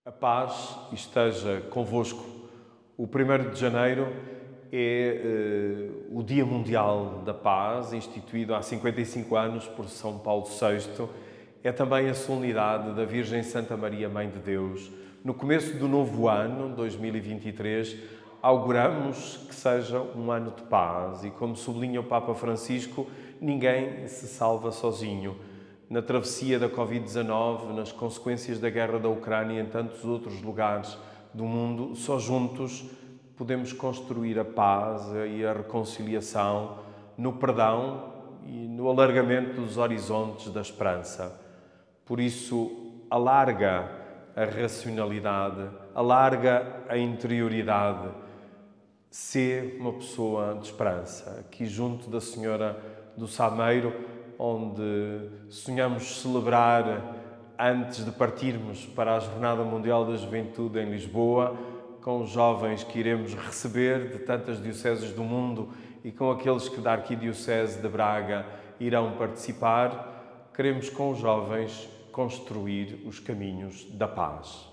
A paz esteja convosco. O 1º de janeiro é o Dia Mundial da Paz, instituído há 55 anos por São Paulo VI. É também a solenidade da Virgem Santa Maria, Mãe de Deus. No começo do novo ano, 2023, auguramos que seja um ano de paz e, como sublinha o Papa Francisco, ninguém se salva sozinho. Na travessia da Covid-19, nas consequências da guerra da Ucrânia e em tantos outros lugares do mundo, só juntos podemos construir a paz e a reconciliação no perdão e no alargamento dos horizontes da esperança. Por isso, alarga a racionalidade, alarga a interioridade. Sê uma pessoa de esperança. Aqui junto da Senhora do Sameiro, onde sonhamos celebrar, antes de partirmos para a Jornada Mundial da Juventude em Lisboa, com os jovens que iremos receber de tantas dioceses do mundo e com aqueles que da Arquidiocese de Braga irão participar, queremos com os jovens construir os caminhos da paz.